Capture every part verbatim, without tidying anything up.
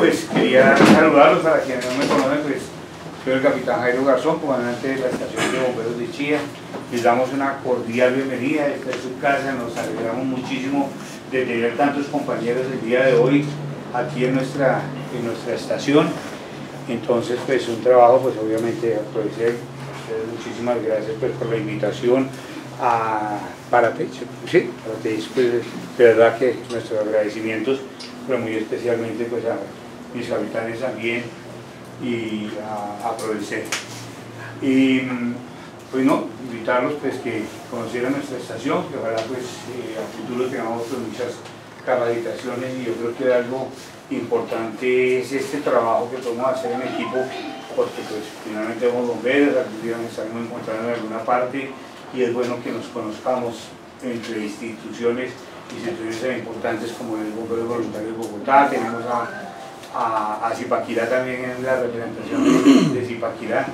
pues quería saludarlos. Para quienes no me conocen, pues soy el capitán Jairo Garzón, comandante de la estación de bomberos de Chía. Les damos una cordial bienvenida. Esta es su casa. Nos alegramos muchísimo de tener tantos compañeros el día de hoy aquí en nuestra, en nuestra estación. Entonces, pues un trabajo, pues obviamente aproveché. Muchísimas gracias pues por la invitación a Paratech. Sí, Paratech, pues de verdad que nuestros agradecimientos, pero muy especialmente pues a mis capitanes también y a, a Prodecec. Y pues no, invitarlos pues que conocieran nuestra estación, que ojalá pues eh, a futuro tengamos pues, muchas capacitaciones, y yo creo que algo importante es este trabajo que podemos hacer en equipo, porque pues finalmente somos bomberos, algún día nos estaremos encontrando en alguna parte, y es bueno que nos conozcamos entre instituciones, instituciones tan importantes como el Bomberos Voluntarios de Bogotá. Tenemos a, a, a Zipaquirá también en la representación de, de Zipaquirá,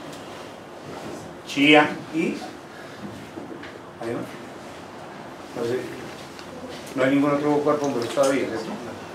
Chía y... ¿Además? No sé, no hay ningún otro cuerpo bomberos todavía, ¿cierto?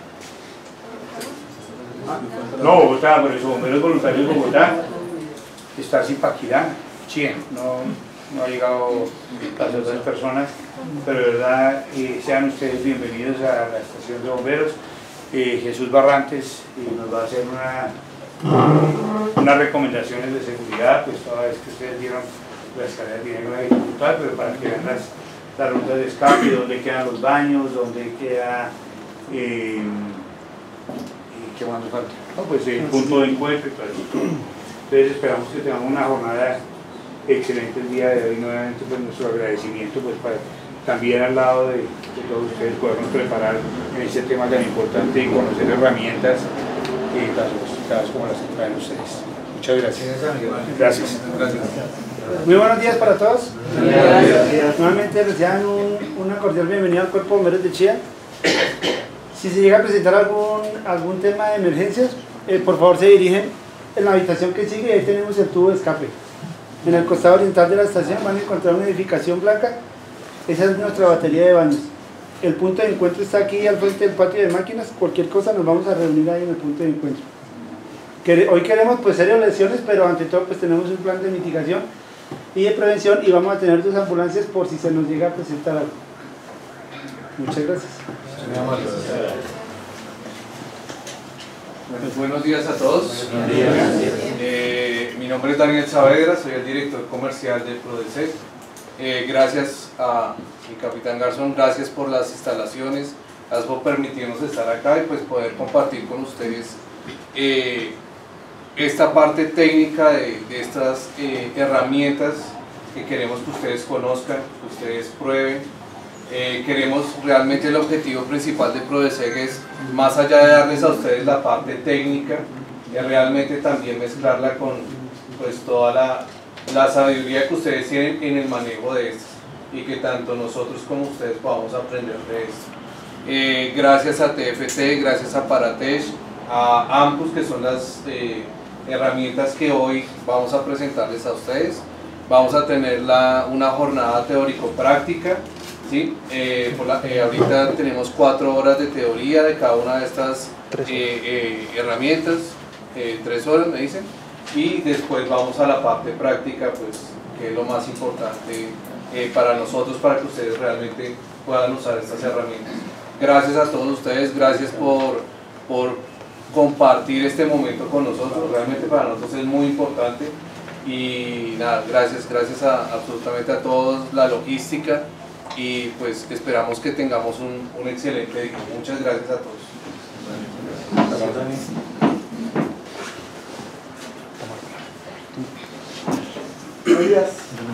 No, Bogotá, por eso, Bomberos Voluntarios de Bogotá, está Zipaquirá, Chía, no, no ha llegado las otras personas, pero de verdad eh, sean ustedes bienvenidos a la estación de bomberos. eh, Jesús Barrantes eh, nos va a hacer una, unas recomendaciones de seguridad, pues toda vez que ustedes vieron la escalera tiene una dificultad, pero para que vean las, las rutas de escape, dónde quedan los baños, dónde queda... Eh, ¿qué más nos falta? No, pues el punto de encuentro y todo eso. Entonces esperamos que tengamos una jornada excelente el día de hoy. Nuevamente pues nuestro agradecimiento pues para también al lado de, de todos ustedes podernos preparar en este tema tan importante y conocer herramientas eh, tan sofisticadas como las que traen ustedes. Muchas gracias. Gracias. Gracias. Muy buenos días para todos. Gracias. Nuevamente les dan un, una cordial bienvenida al Cuerpo de Bomberos de Chía. Si se llega a presentar algún, algún tema de emergencias, eh, por favor se dirigen en la habitación que sigue. Ahí tenemos el tubo de escape. En el costado oriental de la estación van a encontrar una edificación blanca. Esa es nuestra batería de baños. El punto de encuentro está aquí al frente del patio de máquinas. Cualquier cosa nos vamos a reunir ahí en el punto de encuentro. Hoy queremos pues serias lesiones, pero ante todo pues tenemos un plan de mitigación y de prevención, y vamos a tener dos ambulancias por si se nos llega a presentar algo. Muchas gracias. Bueno, buenos días a todos. Buenos días. Eh, mi nombre es Daniel Saavedra, soy el director comercial de Prodecec. Eh, gracias a mi capitán Garzón, gracias por las instalaciones, gracias por permitirnos estar acá y pues poder compartir con ustedes eh, esta parte técnica de, de estas eh, herramientas que queremos que ustedes conozcan, que ustedes prueben. Eh, queremos realmente, el objetivo principal de Prodecec es, más allá de darles a ustedes la parte técnica, es realmente también mezclarla con pues toda la, la sabiduría que ustedes tienen en el manejo de esto, y que tanto nosotros como ustedes podamos aprender de esto. Eh, gracias a T F T, gracias a Paratech, a AMPUS, que son las eh, herramientas que hoy vamos a presentarles a ustedes. Vamos a tener la, una jornada teórico-práctica. ¿Sí? Eh, por la, eh, ahorita tenemos cuatro horas de teoría de cada una de estas eh, eh, herramientas, eh, tres horas me dicen, y después vamos a la parte práctica, pues, que es lo más importante eh, para nosotros, para que ustedes realmente puedan usar estas herramientas. Gracias a todos ustedes, gracias por, por compartir este momento con nosotros, realmente para nosotros es muy importante, y nada, gracias, gracias a, absolutamente a todos, la logística, y pues esperamos que tengamos un, un excelente día. Muchas gracias a todos. Buenos días.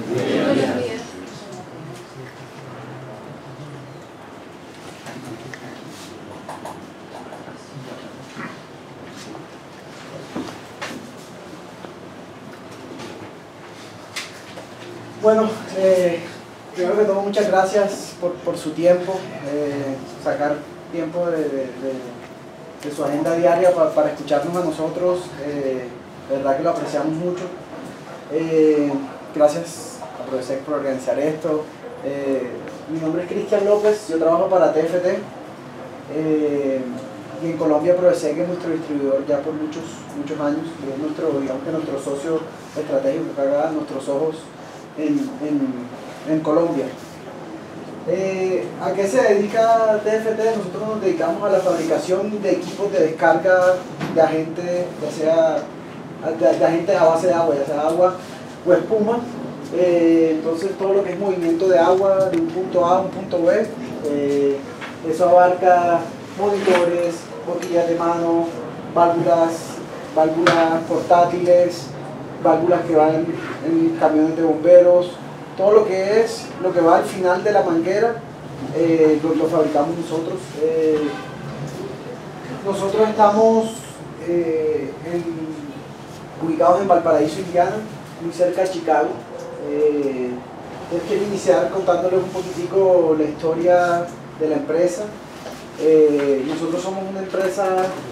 Bueno, eh, primero que todo, muchas gracias por, por su tiempo, eh, sacar tiempo de, de, de, de su agenda diaria para, para escucharnos a nosotros, eh, de verdad que lo apreciamos mucho. Eh, gracias a Prodecec por organizar esto. Eh, mi nombre es Cristian López, yo trabajo para T F T. Eh, y en Colombia Prodeseg es nuestro distribuidor ya por muchos, muchos años, y es nuestro, digamos que nuestro socio estratégico que haga nuestros ojos en, en, en Colombia. Eh, ¿A qué se dedica T F T? Nosotros nos dedicamos a la fabricación de equipos de descarga de agentes, ya sea de, de agentes a base de agua, ya sea agua o espuma. Eh, entonces todo lo que es movimiento de agua de un punto A a un punto B, eh, eso abarca monitores, botellas de mano, válvulas, válvulas portátiles, válvulas que van en, en camiones de bomberos. Todo lo que es, lo que va al final de la manguera, eh, lo, lo fabricamos nosotros. Eh, nosotros estamos eh, en, ubicados en Valparaíso, Indiana, muy cerca de Chicago. Eh, yo quiero iniciar contándoles un poquitico la historia de la empresa. Eh, nosotros somos una empresa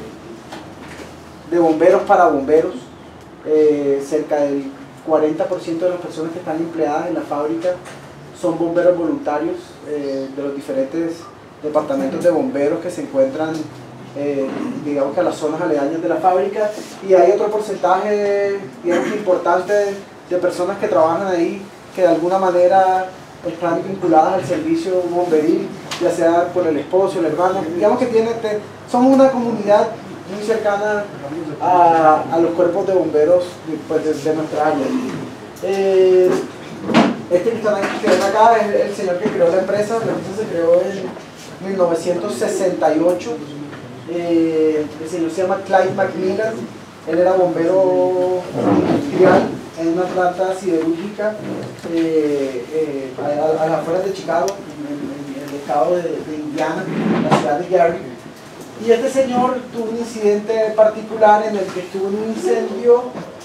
de bomberos para bomberos. Eh, cerca del cuarenta por ciento de las personas que están empleadas en la fábrica son bomberos voluntarios eh, de los diferentes departamentos de bomberos que se encuentran, eh, digamos que a las zonas aledañas de la fábrica, y hay otro porcentaje, digamos, importante de personas que trabajan ahí que de alguna manera están vinculadas al servicio bomberil, ya sea por el esposo, el hermano, digamos que tiene, te, somos una comunidad muy cercana a, a los cuerpos de bomberos pues, de, de nuestra área. Eh, este que están aquí, que ven acá es el señor que creó la empresa. La empresa se creó en mil novecientos sesenta y ocho. Eh, el señor se llama Clyde McMillan. Él era bombero industrial en una planta siderúrgica eh, eh, a, a las afueras de Chicago, en, en, en el estado de, de Indiana, en la ciudad de Gary. Y este señor tuvo un incidente particular en el que estuvo en un incendio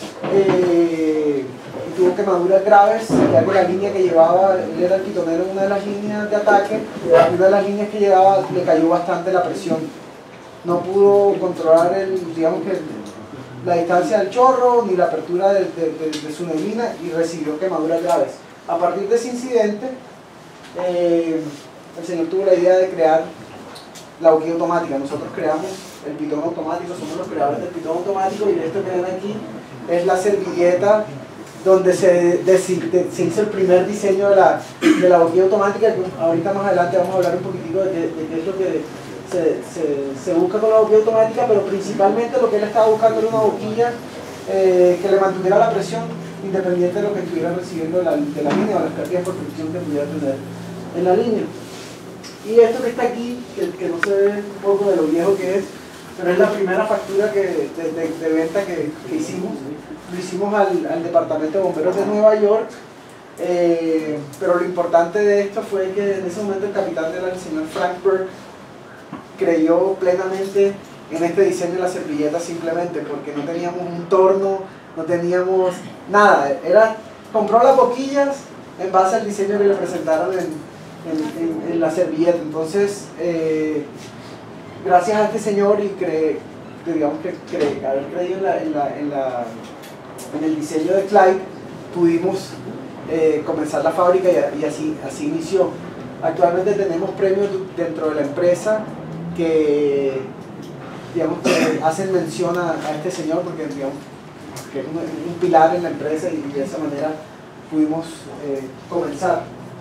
eh, y tuvo quemaduras graves, ya que la línea que llevaba, él era el pitonero en una de las líneas de ataque, y una de las líneas que llevaba le cayó bastante la presión. No pudo controlar el, digamos que la distancia del chorro ni la apertura de, de, de, de su neblina y recibió quemaduras graves. A partir de ese incidente, eh, el señor tuvo la idea de crear la boquilla automática. Nosotros creamos el pitón automático, somos los creadores del pitón automático, y esto que ven aquí es la servilleta donde se, de, de, se hizo el primer diseño de la, de la boquilla automática. Ahorita más adelante vamos a hablar un poquitico de, de, de qué es lo que se, se, se busca con la boquilla automática, pero principalmente lo que él estaba buscando era una boquilla eh, que le mantuviera la presión independiente de lo que estuviera recibiendo de la, de la línea o las pérdidas por fricción que pudiera tener en la línea. Y esto que está aquí, que, que no se ve un poco de lo viejo que es, pero es la primera factura que, de, de, de venta que, que hicimos. Lo hicimos al, al Departamento de Bomberos de Nueva York, eh, pero lo importante de esto fue que en ese momento el capitán era el señor Frank Burke. Creyó plenamente en este diseño de la servilleta simplemente porque no teníamos un torno, no teníamos nada. Era, compró las boquillas en base al diseño que le presentaron en En, en, en la servilleta. Entonces, eh, gracias a este señor y cre, digamos que cre, haber creído en, la, en, la, en, la, en el diseño de Clyde, pudimos eh, comenzar la fábrica y, y así, así inició. Actualmente tenemos premios dentro de la empresa que, digamos, que hacen mención a, a este señor porque, digamos, que es un, un pilar en la empresa, y, y de esa manera pudimos eh, comenzar.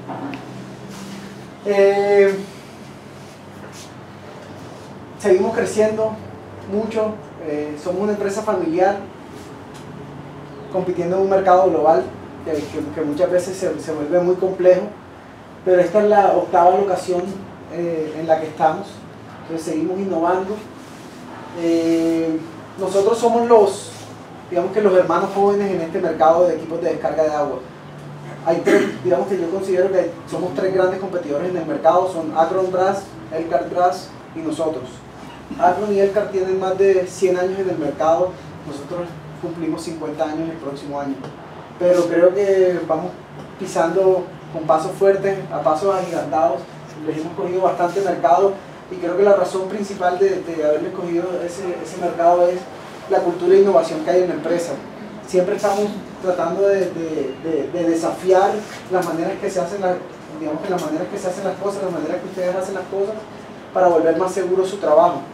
Eh, seguimos creciendo mucho, eh, somos una empresa familiar compitiendo en un mercado global que, que, que muchas veces se, se vuelve muy complejo, pero esta es la octava locación eh, en la que estamos. Entonces seguimos innovando. Eh, nosotros somos los, digamos que los hermanos jóvenes en este mercado de equipos de descarga de agua. Hay tres, digamos que yo considero que somos tres grandes competidores en el mercado, son Akron Brass, Elkhart Brass y nosotros. Akron y Elkhart tienen más de cien años en el mercado, nosotros cumplimos cincuenta años el próximo año. Pero creo que vamos pisando con pasos fuertes, a pasos agigantados, les hemos cogido bastante mercado, y creo que la razón principal de, de haberles cogido ese, ese mercado es la cultura de innovación que hay en la empresa. Siempre estamos tratando de, de, de, de desafiar las maneras que se hacen las, digamos que las maneras que se hacen las cosas, las maneras que ustedes hacen las cosas, para volver más seguro su trabajo.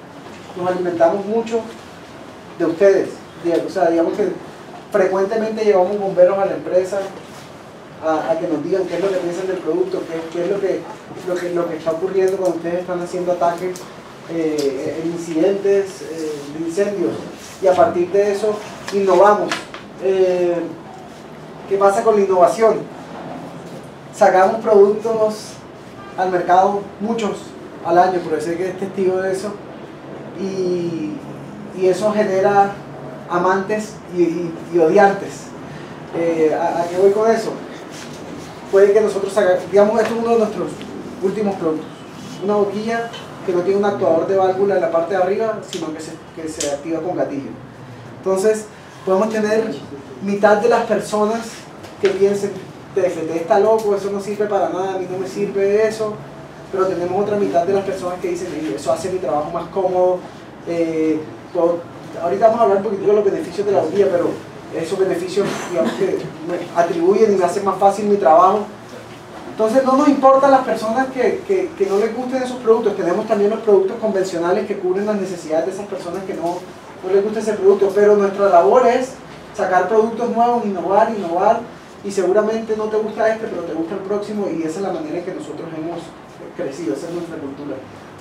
nos alimentamos mucho de ustedes. O sea, digamos que frecuentemente llevamos bomberos a la empresa a, a que nos digan qué es lo que piensan del producto, qué, qué es lo que, lo, que, lo que está ocurriendo cuando ustedes están haciendo ataques, eh, incidentes, eh, de incendios, y a partir de eso innovamos. Eh, ¿Qué pasa con la innovación? Sacamos productos al mercado, muchos al año, por eso que es testigo de eso, y, y eso genera amantes y, y, y odiantes. Eh, ¿a, ¿A qué voy con eso? Puede que nosotros hagamos, digamos, esto es uno de nuestros últimos productos, una boquilla que no tiene un actuador de válvula en la parte de arriba, sino que se, que se activa con gatillo. Entonces, podemos tener mitad de las personas que piensen, T F T está loco, eso no sirve para nada, a mí no me sirve eso, pero tenemos otra mitad de las personas que dicen, eso hace mi trabajo más cómodo. Eh, todo, ahorita vamos a hablar un poquito de los beneficios de la boquilla, pero esos beneficios, digamos, que me atribuyen y me hacen más fácil mi trabajo. Entonces no nos importan las personas que, que, que no les gusten esos productos. Tenemos también los productos convencionales que cubren las necesidades de esas personas que no, no les gusta ese producto, pero nuestra labor es sacar productos nuevos, innovar, innovar, y seguramente no te gusta este, pero te gusta el próximo, y esa es la manera en que nosotros hemos crecido, esa es nuestra cultura.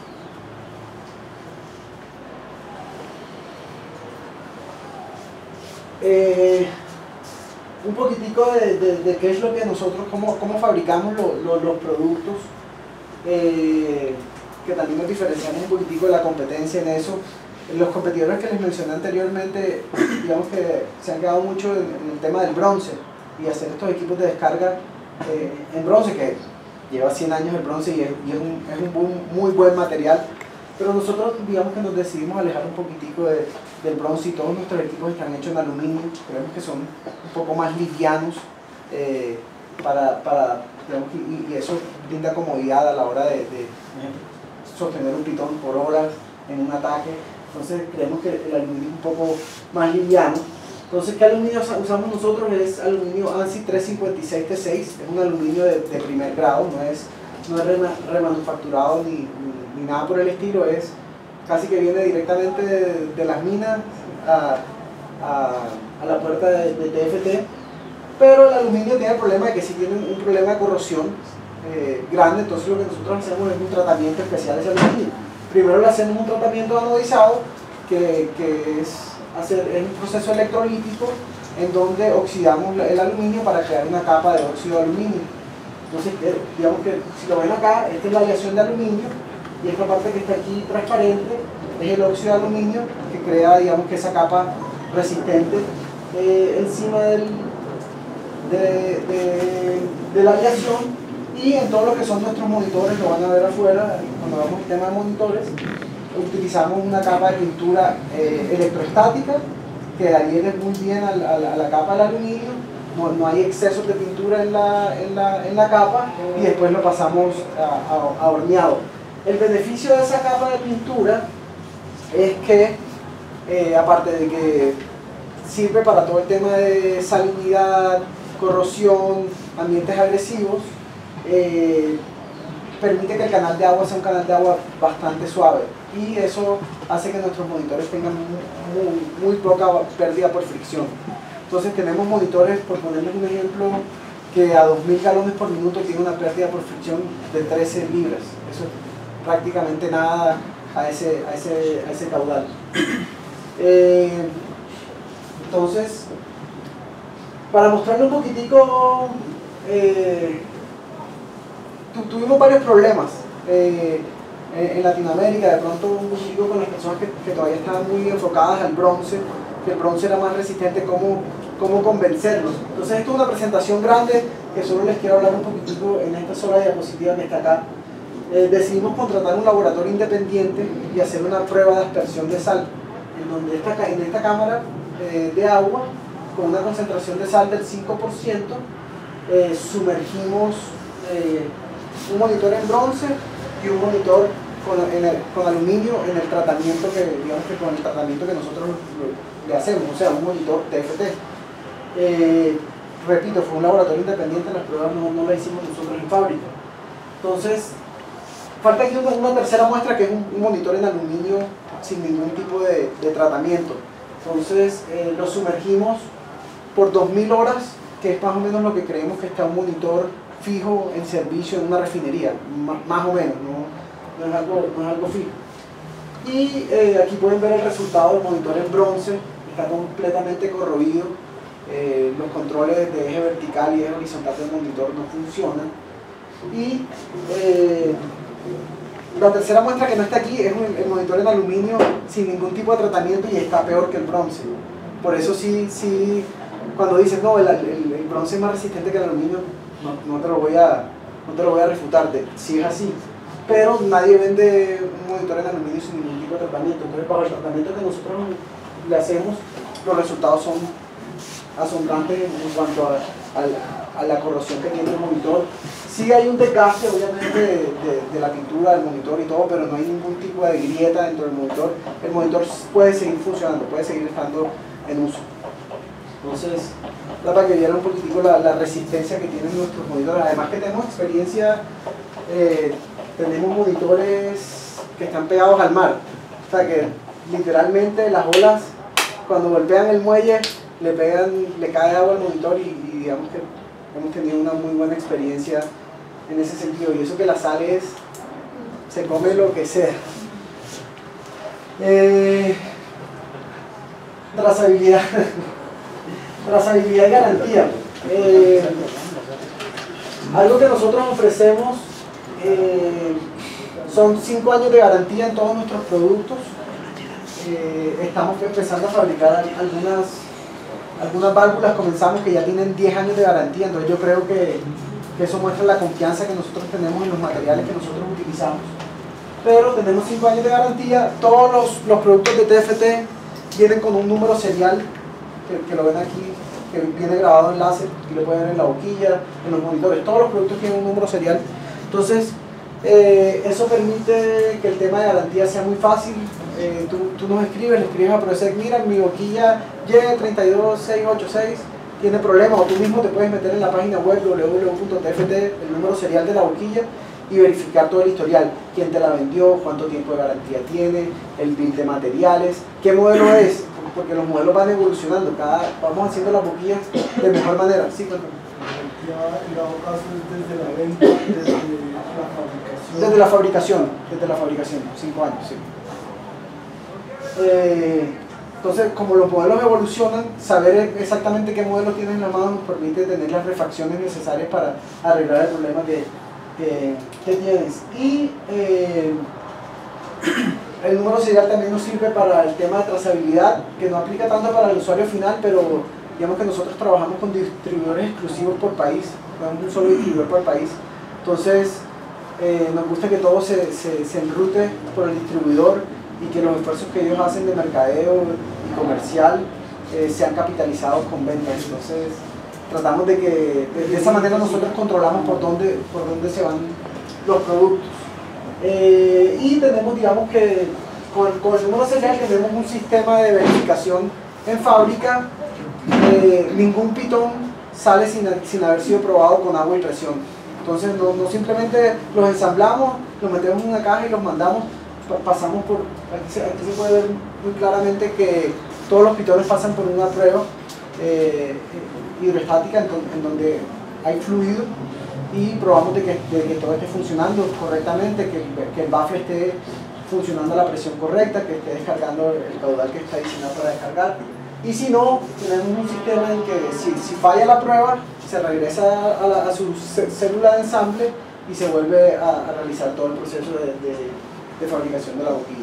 Eh, un poquitico de, de, de qué es lo que nosotros, cómo, cómo fabricamos lo, lo, los productos, eh, que también nos diferenciamos un poquitico de la competencia en eso. Los competidores que les mencioné anteriormente, digamos que se han quedado mucho en, en el tema del bronce y hacer estos equipos de descarga eh, en bronce, que lleva cien años el bronce y es, y es, un, es un buen, muy buen material, pero nosotros digamos que nos decidimos alejar un poquitico de, del bronce, y todos nuestros equipos están hechos en aluminio. Creemos que son un poco más livianos, eh, para, para, digamos, y, y eso brinda comodidad a la hora de, de sostener un pitón por horas en un ataque. Entonces creemos que el aluminio es un poco más liviano. Entonces, ¿qué aluminio usamos nosotros? Es aluminio ANSI trescientos cincuenta y seis T seis, es un aluminio de, de primer grado, no es, no es remanufacturado ni, ni, ni nada por el estilo, es casi que viene directamente de, de las minas a, a, a la puerta de, de T F T, pero el aluminio tiene el problema de que sí tiene un problema de corrosión eh, grande. Entonces lo que nosotros hacemos es un tratamiento especial de ese aluminio. Primero le hacemos un tratamiento anodizado, que, que es hacer es un proceso electrolítico en donde oxidamos el aluminio para crear una capa de óxido de aluminio. Entonces, digamos que si lo ven acá, esta es la aleación de aluminio, y esta parte que está aquí transparente es el óxido de aluminio que crea, digamos, que esa capa resistente eh, encima del, de, de, de la aleación. Y en todo lo que son nuestros monitores, lo van a ver afuera, cuando vamos al tema de monitores, utilizamos una capa de pintura eh, electroestática que adhiere muy bien a la, a la, a la capa del aluminio. No, no hay excesos de pintura en la, en, la, en la capa, y después lo pasamos a, a, a horneado. El beneficio de esa capa de pintura es que, eh, aparte de que sirve para todo el tema de salinidad, corrosión, ambientes agresivos, eh, permite que el canal de agua sea un canal de agua bastante suave, y eso hace que nuestros monitores tengan muy, muy, muy poca pérdida por fricción. Entonces tenemos monitores, por ponerles un ejemplo, que a dos mil galones por minuto tiene una pérdida por fricción de trece libras. Eso es prácticamente nada a ese, a ese, a ese caudal. Eh, entonces, para mostrarle un poquitico, eh, tu, tuvimos varios problemas eh, en Latinoamérica, de pronto un poquitico con las personas que, que todavía estaban muy enfocadas al bronce, que el bronce era más resistente, cómo, cómo convencerlos. Entonces esto es una presentación grande que solo les quiero hablar un poquitico en esta sola diapositiva que está acá. Eh, decidimos contratar un laboratorio independiente y hacer una prueba de aspersión de sal, en donde esta, en esta cámara eh, de agua, con una concentración de sal del cinco por ciento, eh, sumergimos eh, un monitor en bronce y un monitor con, en el, con aluminio en el tratamiento que, digamos que con el tratamiento que nosotros le hacemos, o sea, un monitor T F T. Eh, repito, fue un laboratorio independiente, las pruebas no, no las hicimos nosotros en fábrica. Entonces, falta aquí una, una tercera muestra que es un, un monitor en aluminio sin ningún tipo de, de tratamiento. Entonces eh, lo sumergimos por dos mil horas, que es más o menos lo que creemos que está un monitor fijo en servicio en una refinería, más, más o menos, no, no, es algo, no es algo fijo. Y eh, aquí pueden ver el resultado del monitor en bronce, está completamente corroído, eh, los controles de eje vertical y eje horizontal del monitor no funcionan. Y eh, la tercera muestra que no está aquí es el monitor en aluminio sin ningún tipo de tratamiento y está peor que el bronce. Por eso sí, sí cuando dices no, el, el, el bronce es más resistente que el aluminio, no, no, te, lo voy a, no te lo voy a refutar, de, sí es así. Pero nadie vende un monitor en aluminio sin ningún tipo de tratamiento. Entonces, para el tratamiento que nosotros le hacemos, los resultados son asombrantes en cuanto a, a, a la corrosión que tiene el monitor. Sí hay un desgaste, obviamente, de, de, de la pintura del monitor y todo, pero no hay ningún tipo de grieta dentro del monitor. El monitor puede seguir funcionando, puede seguir estando en uso. Entonces, para que vieran un poquitico la, la resistencia que tienen nuestros monitores. Además que tenemos experiencia, eh, tenemos monitores que están pegados al mar. O sea que literalmente las olas, cuando golpean el muelle, le pegan, le cae agua al monitor y, y digamos que hemos tenido una muy buena experiencia en ese sentido. Y eso que la sal es, se come lo que sea. Eh, trazabilidad. Trazabilidad y garantía. Eh, algo que nosotros ofrecemos eh, son cinco años de garantía en todos nuestros productos. Eh, estamos empezando a fabricar algunas, algunas válvulas, comenzamos que ya tienen diez años de garantía, entonces yo creo que, que eso muestra la confianza que nosotros tenemos en los materiales que nosotros utilizamos. Pero tenemos cinco años de garantía, todos los, los productos de T F T vienen con un número serial, que, que lo ven aquí, que viene grabado en láser, y lo pueden ver en la boquilla, en los monitores, todos los productos tienen un número serial. Entonces, eh, eso permite que el tema de garantía sea muy fácil. Eh, tú, tú nos escribes, le escribes a Prodesec, mira, mi boquilla Y tres dos seis ocho seis tiene problemas, o tú mismo te puedes meter en la página web w w w punto t f t, el número serial de la boquilla, y verificar todo el historial, quién te la vendió, cuánto tiempo de garantía tiene, el bill de materiales, qué modelo es, porque los modelos van evolucionando, cada, vamos haciendo las boquillas de mejor manera. Sí, cuéntame. En dado caso es desde la venta, desde la fabricación. Desde la fabricación, desde la fabricación, cinco años, sí. Eh, entonces, como los modelos evolucionan, saber exactamente qué modelo tienes en la mano nos permite tener las refacciones necesarias para arreglar el problema que, que, que tienes. Y eh, el número serial también nos sirve para el tema de trazabilidad, que no aplica tanto para el usuario final, pero digamos que nosotros trabajamos con distribuidores exclusivos por país, no un solo distribuidor por país. Entonces, eh, nos gusta que todo se, se, se enrute por el distribuidor y que los esfuerzos que ellos hacen de mercadeo y comercial eh, sean capitalizados con ventas. Entonces, tratamos de que de, de esa manera nosotros controlamos por dónde, por dónde se van los productos. Eh, y tenemos, digamos que con, con el número serial tenemos un sistema de verificación en fábrica. Eh, ningún pitón sale sin, sin haber sido probado con agua y presión. Entonces no, no simplemente los ensamblamos, los metemos en una caja y los mandamos, pasamos por, aquí se, aquí se puede ver muy claramente que todos los pitones pasan por una prueba eh, hidrostática en, en donde hay fluido y probamos de que, de que todo esté funcionando correctamente, que, que el bafle esté funcionando a la presión correcta, que esté descargando el caudal que está diseñado para descargar. Y si no, tenemos un sistema en que si, si falla la prueba, se regresa a, la, a su célula de ensamble y se vuelve a, a realizar todo el proceso de, de, de fabricación de la boquilla.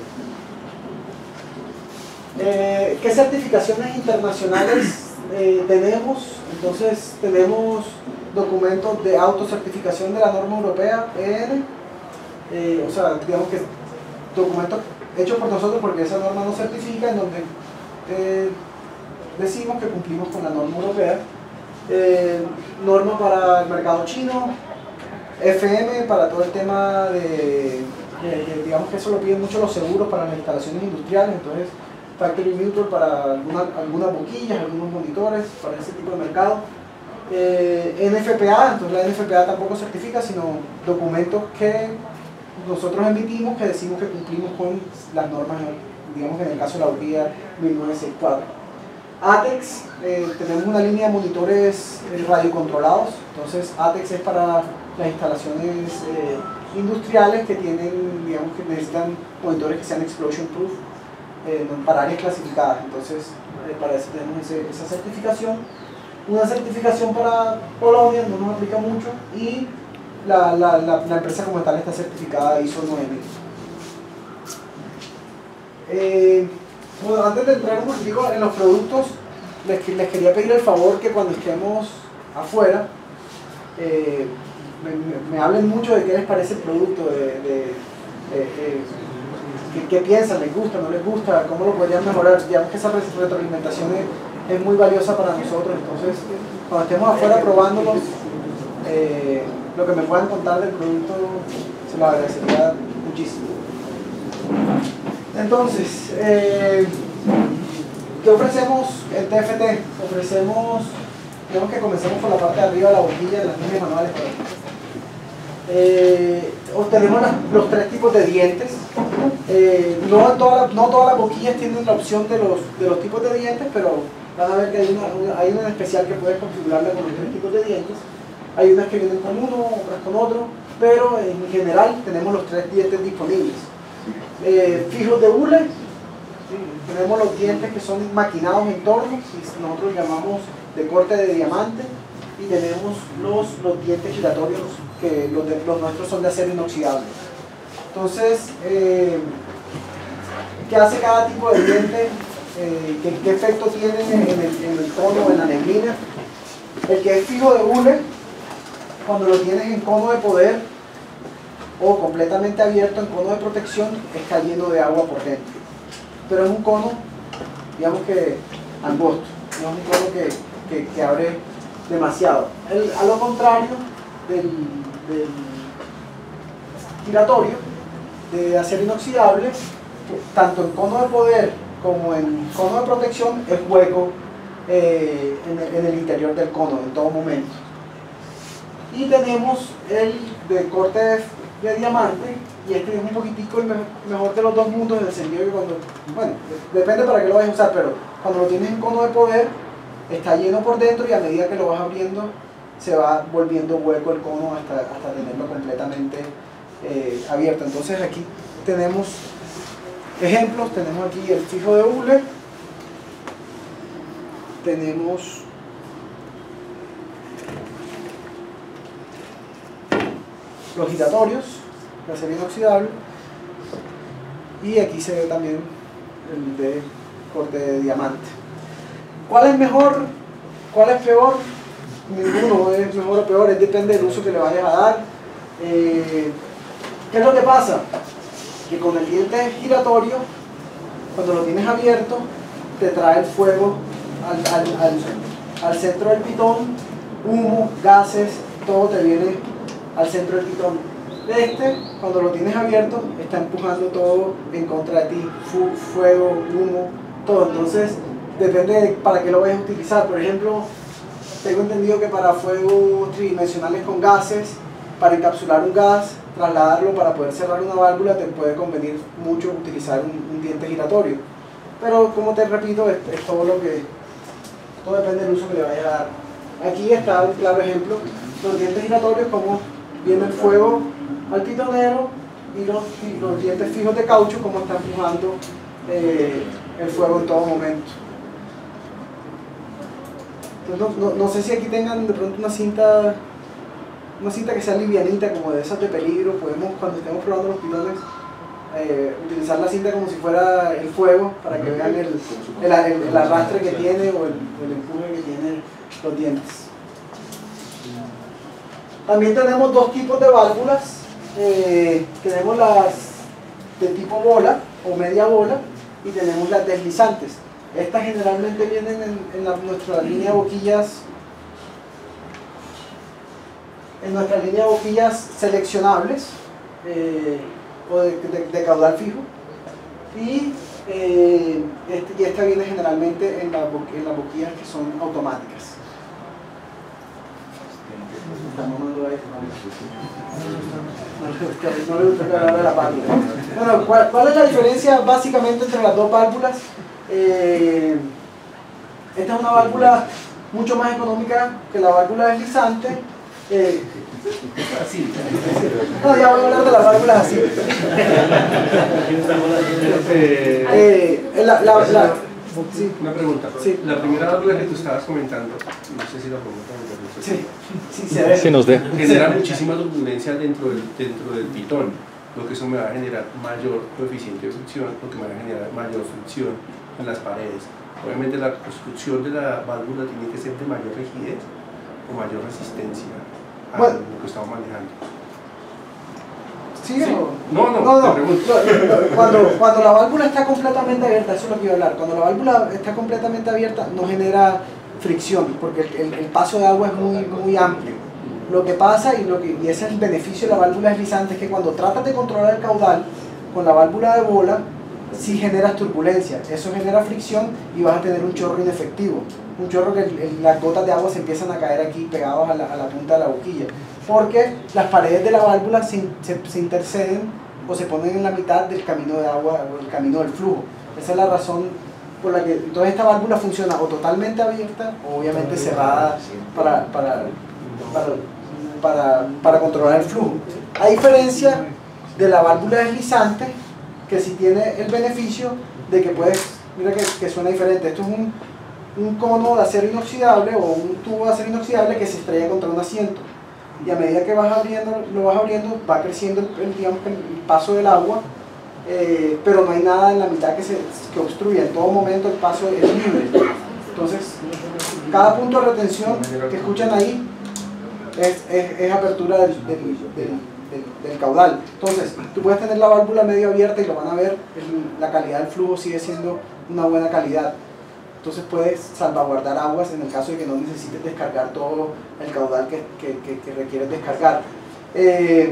Eh, ¿Qué certificaciones internacionales eh, tenemos? Entonces tenemos documentos de autocertificación de la norma europea, E N, eh, o sea, digamos que documentos hechos por nosotros porque esa norma nos certifica, en donde eh, decimos que cumplimos con la norma europea. Eh, norma para el mercado chino, F M para todo el tema de, de, de, digamos que eso lo piden mucho los seguros para las instalaciones industriales, entonces Factory Mutual para alguna, algunas boquillas, algunos monitores, para ese tipo de mercado. Eh, N F P A, entonces la N F P A tampoco certifica, sino documentos que nosotros emitimos que decimos que cumplimos con las normas, digamos que en el caso de la boquilla mil novecientos sesenta y cuatro. ATEX, eh, tenemos una línea de monitores eh, radiocontrolados, entonces ATEX es para las instalaciones eh, industriales que tienen, digamos que necesitan monitores que sean explosion proof eh, para áreas clasificadas, entonces eh, para eso tenemos ese, esa certificación. Una certificación para Polonia no nos aplica mucho y la, la, la, la empresa como tal está certificada I S O nueve mil. Eh, bueno, antes de entrar un poquitico en los productos, les, les quería pedir el favor que cuando estemos afuera eh, me, me, me hablen mucho de qué les parece el producto, de, de, de, de qué, qué piensan, les gusta, no les gusta, cómo lo podrían mejorar. Digamos que esa retroalimentación es, es muy valiosa para nosotros, entonces cuando estemos afuera probándolos, eh, lo que me puedan contar del producto se lo agradecería muchísimo. Entonces, eh, ¿qué ofrecemos en T F T? Ofrecemos, tenemos que comencemos por la parte de arriba de la boquilla de las líneas manuales. Eh, tenemos las, los tres tipos de dientes. Eh, no, toda la, no todas las boquillas tienen la opción de los, de los tipos de dientes, pero van a ver que hay una, una, hay una en especial que puedes configurarla con los tres tipos de dientes. Hay unas que vienen con uno, otras con otro, pero en general tenemos los tres dientes disponibles. Eh, fijos de hule, ¿sí? Tenemos los dientes que son maquinados en torno, y nosotros llamamos de corte de diamante, y tenemos los, los dientes giratorios, que los, de, los nuestros son de acero inoxidable. Entonces, eh, ¿qué hace cada tipo de diente? Eh, ¿qué, ¿Qué efecto tiene en el, en el cono o en la neblina? El que es fijo de hule, cuando lo tienes en cono de poder, o completamente abierto en cono de protección, está lleno de agua por dentro. Pero es un cono, digamos que angosto, no es un cono que, que, que abre demasiado. El, a lo contrario del, del giratorio de acero inoxidable, tanto en cono de poder como en cono de protección es hueco eh, en, el, en el interior del cono en todo momento. Y tenemos el de corte de de diamante, y este es un poquitico el mejor de los dos mundos, en el sentido que cuando, bueno, depende para qué lo vayas a usar, pero cuando lo tienes en cono de poder, está lleno por dentro y a medida que lo vas abriendo, se va volviendo hueco el cono hasta, hasta tenerlo completamente eh, abierto. Entonces aquí tenemos ejemplos, tenemos aquí el fijo de hule, tenemos los giratorios de acero inoxidable, y aquí se ve también el de corte de diamante. ¿Cuál es mejor? ¿Cuál es peor? Ninguno es mejor o peor, es depende del uso que le vayas a dar. Eh, ¿Qué es lo que pasa? Que con el diente giratorio, cuando lo tienes abierto, te trae el fuego al, al, al, al centro del pitón, humo, gases, todo te viene al centro del pitón. Este, cuando lo tienes abierto, está empujando todo en contra de ti, Fu fuego, humo, todo. Entonces, depende de para qué lo vayas a utilizar. Por ejemplo, tengo entendido que para fuegos tridimensionales con gases, para encapsular un gas, trasladarlo para poder cerrar una válvula, te puede convenir mucho utilizar un, un diente giratorio. Pero, como te repito, es, es todo lo que, todo depende del uso que le vayas a dar. Aquí está un claro ejemplo, los dientes giratorios, como viene el fuego al pitonero, y los, y los dientes fijos de caucho, como están empujando eh, el fuego en todo momento. Entonces, no, no, no sé si aquí tengan de pronto una cinta, una cinta que sea livianita, como de esas de peligro. Podemos, cuando estemos probando los pitones, eh, utilizar la cinta como si fuera el fuego, para que vean el, el, el, el arrastre que tiene, o el, el empuje que tienen los dientes. También tenemos dos tipos de válvulas. Eh, tenemos las de tipo bola o media bola, y tenemos las deslizantes. Estas generalmente vienen en, en la, nuestra línea de boquillas, en nuestra línea de boquillas seleccionables, eh, o de, de, de caudal fijo, y, eh, este, y esta viene generalmente en, la, en las boquillas que son automáticas. está mamando aire. No le gusta que hable la válvula. Bueno, ¿cuál, ¿cuál es la diferencia básicamente entre las dos válvulas? Eh, esta es una válvula mucho más económica que la válvula deslizante. Eh, así. No, ya voy a hablar de las válvulas así. Eh, la, la, la, sí. Una pregunta. Sí. La primera válvula que tú estabas comentando, no sé si la pregunta me sí. Sí, se sí nos deja. genera muchísima turbulencia dentro del, dentro del pitón, lo que eso me va a generar mayor coeficiente de fricción, lo que me va a generar mayor fricción en las paredes. Obviamente la construcción de la válvula tiene que ser de mayor rigidez o mayor resistencia a bueno, lo que estamos manejando. ¿Sí, ¿Sí? o No, no, no, no. te pregunto. Cuando, cuando la válvula está completamente abierta, eso es lo que iba a hablar, cuando la válvula está completamente abierta no genera fricción, porque el, el, el paso de agua es muy, muy amplio. Lo que pasa, y, lo que, y ese es el beneficio de la válvula deslizante, es que cuando tratas de controlar el caudal con la válvula de bola, sí generas turbulencia, eso genera fricción y vas a tener un chorro inefectivo, un chorro que el, el, las gotas de agua se empiezan a caer aquí pegados a la, a la punta de la boquilla, porque las paredes de la válvula se, se, se interceden o se ponen en la mitad del camino de agua o el camino del flujo. Esa es la razón por la que entonces esta válvula funciona o totalmente abierta o obviamente cerrada para, para, para, para, para controlar el flujo. A diferencia de la válvula deslizante, que sí tiene el beneficio de que puedes, mira que, que suena diferente, esto es un, un cono de acero inoxidable o un tubo de acero inoxidable que se estrella contra un asiento, y a medida que vas abriendo, lo vas abriendo, va creciendo el, el, digamos, el paso del agua, eh, pero no hay nada en la mitad que, se, que obstruya, en todo momento el paso es libre. Entonces, cada punto de retención que escuchan ahí es, es, es apertura del, del, del Del, del caudal. Entonces, tú puedes tener la válvula medio abierta y lo van a ver, el, la calidad del flujo sigue siendo una buena calidad. Entonces puedes salvaguardar aguas en el caso de que no necesites descargar todo el caudal que, que, que, que requieres descargar. Eh,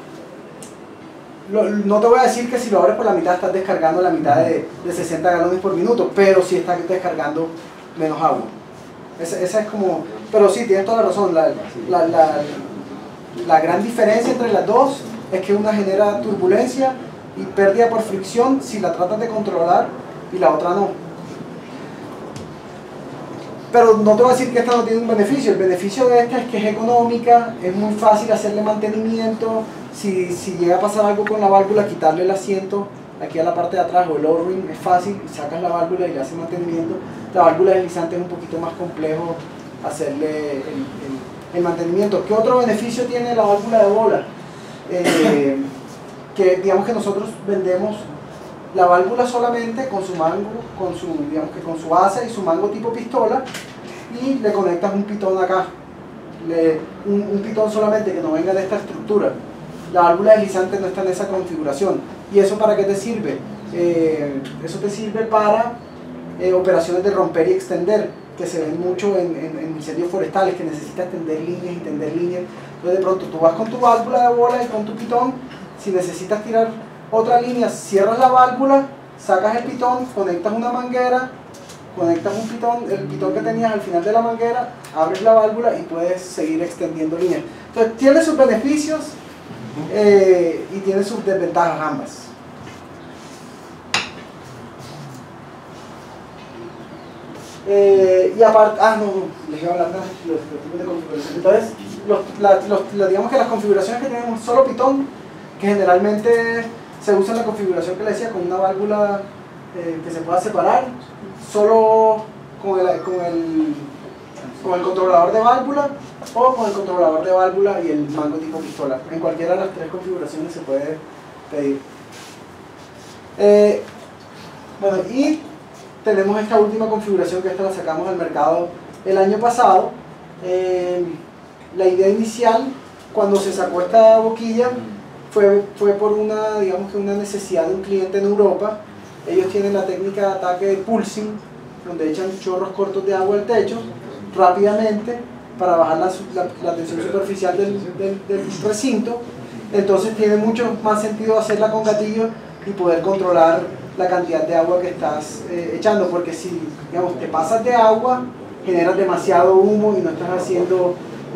lo, no te voy a decir que si lo abres por la mitad estás descargando la mitad de, de sesenta galones por minuto, pero sí estás descargando menos agua. Esa, esa es como, pero sí, tienes toda la razón. La, la, la, La gran diferencia entre las dos es que una genera turbulencia y pérdida por fricción si la tratas de controlar y la otra no. Pero no te voy a decir que esta no tiene un beneficio. El beneficio de esta es que es económica, es muy fácil hacerle mantenimiento. Si, si llega a pasar algo con la válvula, quitarle el asiento aquí a la parte de atrás o el O-ring es fácil, y sacas la válvula y le haces mantenimiento. La válvula deslizante es un poquito más complejo hacerle el, el el mantenimiento. ¿Qué otro beneficio tiene la válvula de bola? Eh, que digamos que nosotros vendemos la válvula solamente con su mango, con su, digamos que con su asa y su mango tipo pistola, y le conectas un pitón acá, le, un, un pitón solamente que no venga de esta estructura. La válvula deslizante no está en esa configuración. ¿Y eso para qué te sirve? Eh, eso te sirve para eh, operaciones de romper y extender, que se ven mucho en, en, en incendios forestales, que necesitas tender líneas y tender líneas. Entonces de pronto tú vas con tu válvula de bola y con tu pitón, si necesitas tirar otra línea, cierras la válvula, sacas el pitón, conectas una manguera, conectas un pitón, el pitón que tenías al final de la manguera, abres la válvula y puedes seguir extendiendo líneas. Entonces tiene sus beneficios eh, y tiene sus desventajas ambas. Eh, y aparte, ah no, no, les iba a hablar de los, los tipos de configuración. Entonces, los, la, los, la, digamos que las configuraciones que tenemos, solo pitón, que generalmente se usa en la configuración que le decía, con una válvula eh, que se pueda separar, solo con el, con, el, con el controlador de válvula, o con el controlador de válvula y el mango tipo pistola. En cualquiera de las tres configuraciones se puede pedir. Eh, bueno, y tenemos esta última configuración, que esta la sacamos al mercado el año pasado. Eh, la idea inicial, cuando se sacó esta boquilla, fue, fue por una, digamos que una necesidad de un cliente en Europa. Ellos tienen la técnica de ataque de pulsing, donde echan chorros cortos de agua al techo rápidamente para bajar la, la, la tensión superficial del, del, del recinto. Entonces tiene mucho más sentido hacerla con gatillo y poder controlar la cantidad de agua que estás eh, echando, porque si digamos, te pasas de agua, generas demasiado humo y no estás haciendo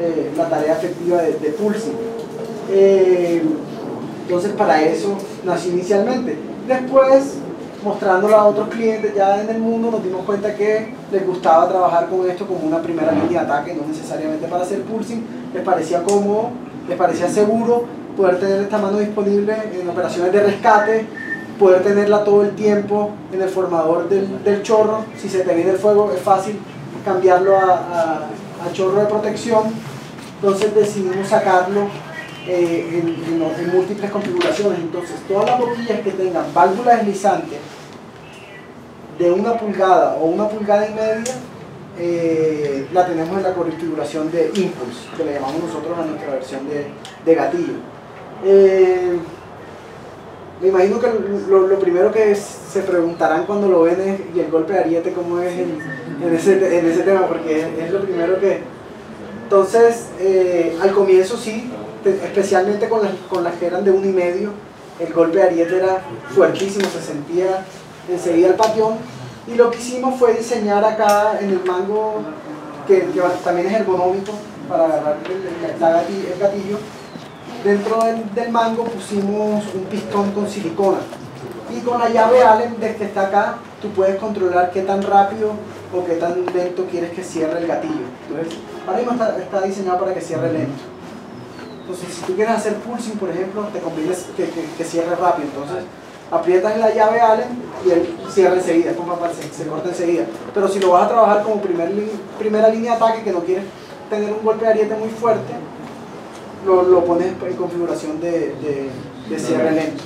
eh, la tarea efectiva de, de pulsing. Eh, entonces para eso nació inicialmente. Después, mostrándolo a otros clientes ya en el mundo, nos dimos cuenta que les gustaba trabajar con esto como una primera línea de ataque, no necesariamente para hacer pulsing. Les parecía cómodo, les parecía seguro poder tener esta mano disponible en operaciones de rescate, poder tenerla todo el tiempo en el formador del, del chorro. Si se te viene el fuego es fácil cambiarlo a, a, a chorro de protección. Entonces decidimos sacarlo eh, en, en, en múltiples configuraciones. Entonces todas las boquillas que tengan válvula deslizante de una pulgada o una pulgada y media, eh, la tenemos en la configuración de Impulse, que le llamamos nosotros a nuestra versión de, de gatillo. Eh, me imagino que lo, lo primero que se preguntarán cuando lo ven es, ¿y el golpe de ariete cómo es en, en, ese, en ese tema? Porque es, es lo primero que... Entonces, eh, al comienzo sí, especialmente con las, con las que eran de uno y medio, el golpe de ariete era fuertísimo, se sentía enseguida el patión, y lo que hicimos fue diseñar acá en el mango, que, que también es ergonómico para agarrar el, el, gatillo, el gatillo. Dentro del, del mango pusimos un pistón con silicona, y con la llave Allen desde que está acá tú puedes controlar qué tan rápido o qué tan lento quieres que cierre el gatillo. Entonces, ahora mismo está, está diseñado para que cierre lento. Entonces, si tú quieres hacer pulsing, por ejemplo, te conviene que, que, que cierre rápido. Entonces, aprietas la llave Allen y él cierra enseguida, se, se corta enseguida. Pero si lo vas a trabajar como primer, primera línea de ataque, que no quieres tener un golpe de ariete muy fuerte, lo, lo pones en configuración de, de, de cierre lento.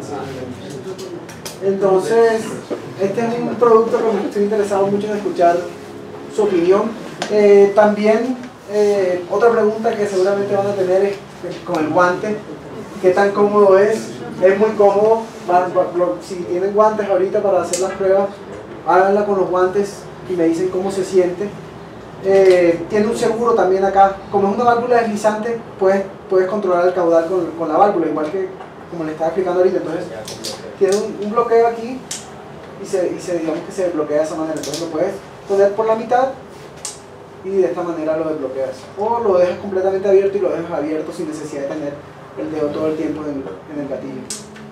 Entonces, este es un producto que me estoy interesado mucho en escuchar su opinión. Eh, también, eh, otra pregunta que seguramente van a tener es con el guante. ¿Qué tan cómodo es? Es muy cómodo. Si tienen guantes ahorita para hacer las pruebas, háganla con los guantes y me dicen cómo se siente. Eh, tiene un seguro también acá. Como es una válvula deslizante, puedes, puedes controlar el caudal con, con la válvula, igual que como le estaba explicando ahorita. Entonces, tiene un, un bloqueo aquí y, se, y se, digamos que se desbloquea de esa manera. Entonces lo puedes poner por la mitad y de esta manera lo desbloqueas. O lo dejas completamente abierto y lo dejas abierto sin necesidad de tener el dedo todo el tiempo en, en el gatillo.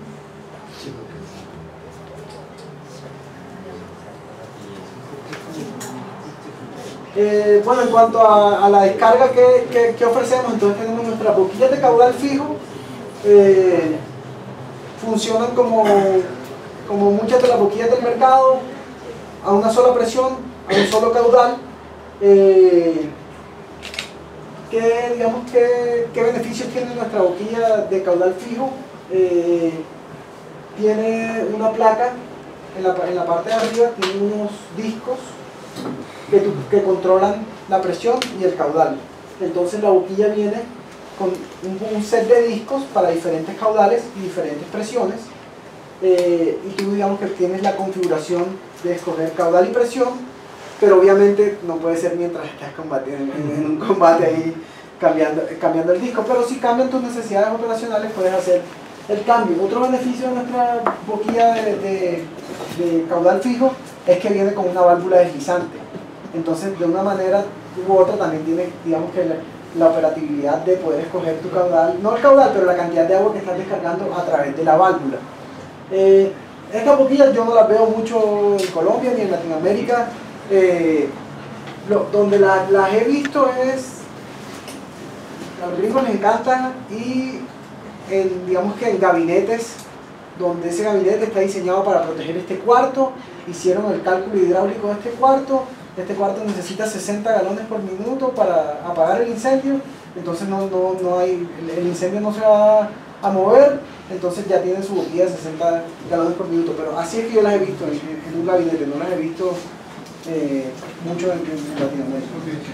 Eh, bueno, en cuanto a, a la descarga que, que, que ofrecemos, entonces tenemos nuestras boquillas de caudal fijo. Eh, funcionan como, como muchas de las boquillas del mercado, a una sola presión, a un solo caudal. Eh, ¿qué, digamos, qué, ¿Qué beneficios tiene nuestra boquilla de caudal fijo? Eh, tiene una placa en la, en la parte de arriba, tiene unos discos que, que controlan la presión y el caudal. Entonces la boquilla viene con un, un set de discos para diferentes caudales y diferentes presiones, eh, y tú digamos que tienes la configuración de escoger caudal y presión, pero obviamente no puede ser mientras estás combatiendo en, en un combate ahí cambiando, cambiando el disco, pero si cambian tus necesidades operacionales puedes hacer el cambio. Otro beneficio de nuestra boquilla de, de, de caudal fijo es que viene con una válvula deslizante. Entonces de una manera u otra también tiene, digamos que la, la operatividad de poder escoger tu caudal, no el caudal, pero la cantidad de agua que estás descargando a través de la válvula. Eh, estas boquillas yo no las veo mucho en Colombia ni en Latinoamérica. Eh, lo, donde la, las he visto es, a los gringos les encantan, y en, digamos que en gabinetes, donde ese gabinete está diseñado para proteger este cuarto, hicieron el cálculo hidráulico de este cuarto. Este cuarto necesita sesenta galones por minuto para apagar el incendio, entonces no, no, no hay, el incendio no se va a mover, entonces ya tienen su boquilla de sesenta galones por minuto. Pero así es que yo las he visto en, en un gabinete, no las he visto eh, mucho en, en Latinoamérica.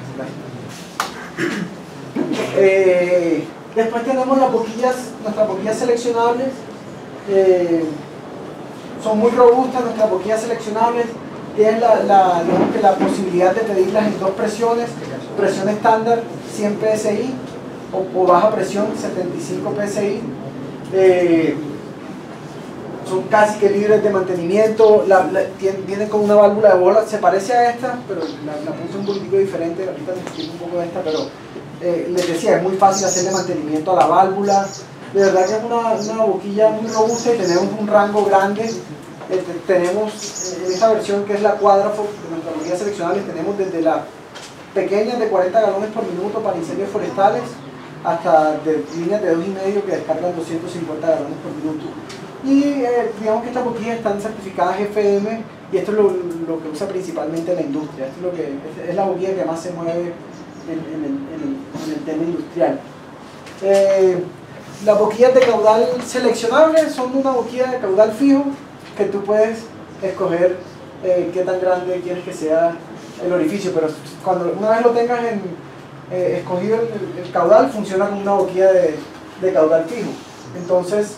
Eh, después tenemos las boquillas, nuestras boquillas seleccionables. Eh, son muy robustas nuestras boquillas seleccionables. Tienes la, la, digamos que la posibilidad de pedirlas en dos presiones: presión estándar cien P S I o, o baja presión setenta y cinco P S I. Eh, son casi que libres de mantenimiento. La, la, tienen, vienen con una válvula de bola, se parece a esta, pero la, la puse un poquito diferente. Ahorita les explico un poco de esta, pero eh, les decía, es muy fácil hacerle mantenimiento a la válvula. De verdad que es una, una boquilla muy robusta y tenemos un rango grande. Eh, tenemos en esta versión que es la Quadrafoc de nuestra boquilla seleccionable, tenemos desde la pequeñas de cuarenta galones por minuto para incendios forestales hasta de líneas de dos y medio que descargan doscientos cincuenta galones por minuto. Y eh, digamos que estas boquillas están certificadas F M y esto es lo, lo que usa principalmente la industria. Esto es, lo que, es la boquilla que más se mueve en, en, el, en, el, en el tema industrial. Eh, las boquillas de caudal seleccionable son una boquilla de caudal fijo que tú puedes escoger eh, qué tan grande quieres que sea el orificio, pero cuando una vez lo tengas en, eh, escogido el, el caudal, funciona como una boquilla de, de caudal fijo. Entonces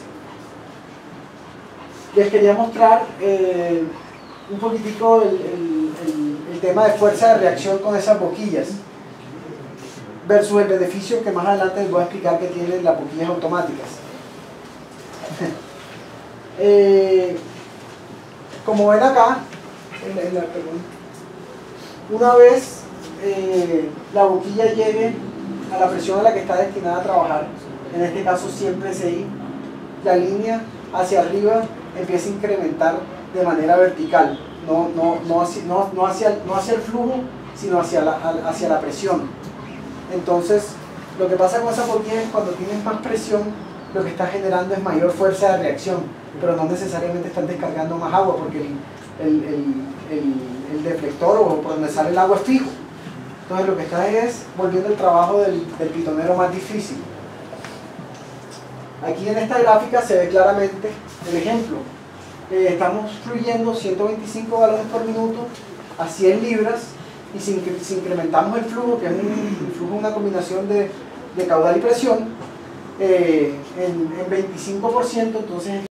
les quería mostrar eh, un poquitico el, el, el, el tema de fuerza de reacción con esas boquillas versus el beneficio que más adelante les voy a explicar que tienen las boquillas automáticas. eh, como ven acá en la, en la, una vez eh, la boquilla llegue a la presión a la que está destinada a trabajar, en este caso siempre S I, la línea hacia arriba empieza a incrementar de manera vertical, no, no, no, hacia, no, no, hacia, no hacia el flujo, sino hacia la, hacia la presión. Entonces, lo que pasa con esa boquilla es cuando tienes más presión, lo que está generando es mayor fuerza de reacción, pero no necesariamente están descargando más agua, porque el, el, el, el, el deflector o por donde sale el agua es fijo. Entonces lo que está es volviendo el trabajo del, del pitonero más difícil. Aquí en esta gráfica se ve claramente el ejemplo. Eh, estamos fluyendo ciento veinticinco galones por minuto a cien libras, y si, si incrementamos el flujo, que es un, el flujo una combinación de, de caudal y presión, eh, en, en veinticinco por ciento, entonces